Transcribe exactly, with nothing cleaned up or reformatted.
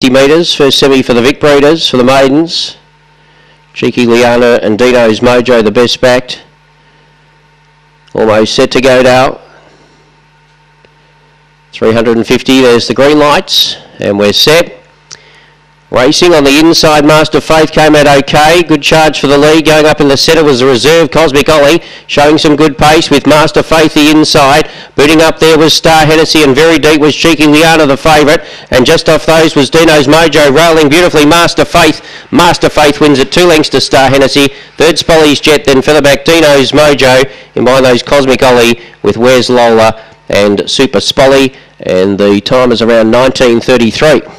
fifty metres. First semi for the Vic Breeders, for the maidens. Cheeky Liana and Dino's Mojo the best backed. Almost set to go now. three hundred fifty, there's the green lights, and we're set. Racing on the inside, Master Faith came out okay. Good charge for the lead. Going up in the centre was the reserve, Cosmic Ollie, showing some good pace with Master Faith the inside. Booting up there was Star Hennessy, and very deep was Cheeky Liana, the favourite. And just off those was Dino's Mojo, rolling beautifully. Master Faith. Master Faith wins at two lengths to Star Hennessy. Third Spolly's Jet, then featherback Dino's Mojo. In behind those Cosmic Ollie with Where's Lola and Super Spolly. And the time is around nineteen thirty-three.